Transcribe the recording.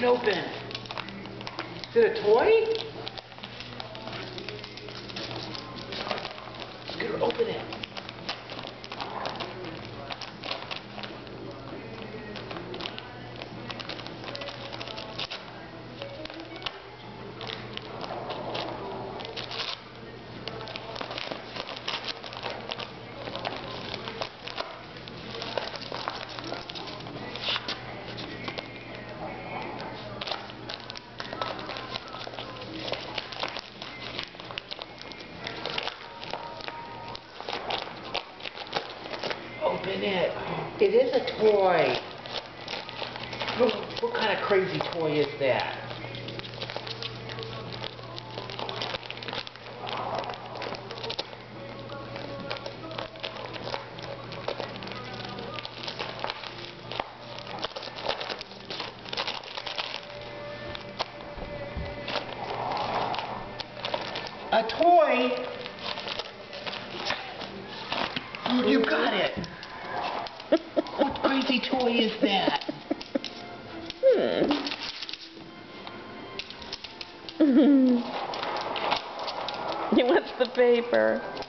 open. Is it a toy? Scooter, open it. Open it. It is a toy. What kind of crazy toy is that? A toy? You got it. What crazy toy is that? He wants the paper.